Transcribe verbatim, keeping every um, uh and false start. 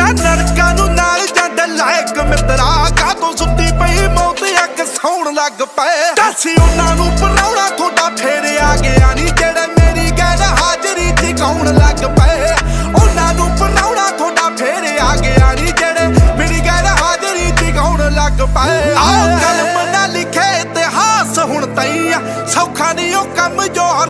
ना नरकां नूं नाल जंड लायक मित्रा कातों सुत्ती पई मौत अग सौण लग पए दसी उन्हां नूं पराउणा थोड़ा फेर आ गया नी जेड़े मेरी गैर हाजरी च गाउण लग पए